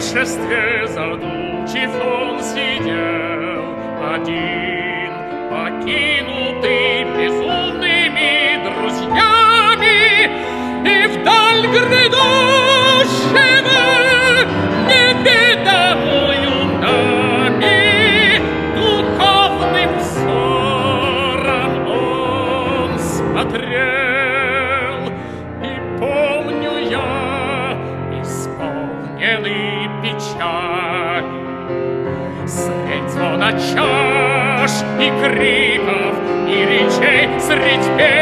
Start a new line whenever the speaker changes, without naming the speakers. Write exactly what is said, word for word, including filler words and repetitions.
пиршестве задумчив он сидел, один, покинутый безумными друзьями, и вдаль грядущего неведомую нами духовным взором он смотрел. И помню я, исполненный печали, средь звона чаш и криков и речей, средь песен